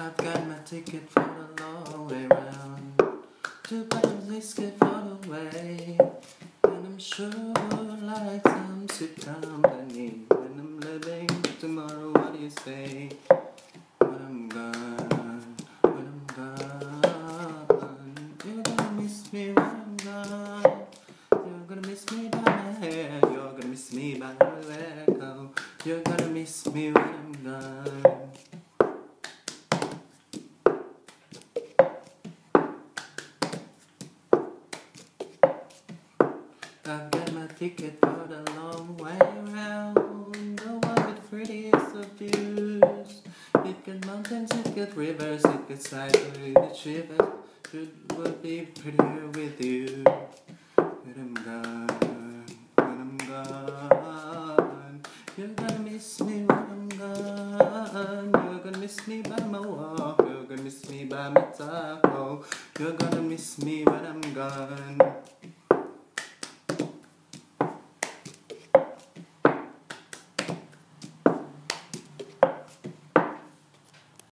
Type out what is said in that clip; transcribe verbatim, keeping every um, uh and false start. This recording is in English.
I've got my ticket for the long way round. Two buttons biscuit for the way. And I'm sure like some sweet company. When I'm living tomorrow, what do you say? When I'm gone, when I'm gone, you're gonna miss me when I'm gone. You're gonna miss me by my hair. You're gonna miss me by where I go. You're gonna miss me when I'm gone. I've got my ticket for the long way round. The one with prettiest of views. It got mountains, it got rivers, it got sideways, it shivers. It would be prettier with you. When I'm gone, when I'm gone, you're gonna miss me when I'm gone. You're gonna miss me by my walk. You're gonna miss me by my taco. You're gonna miss me when I'm gone.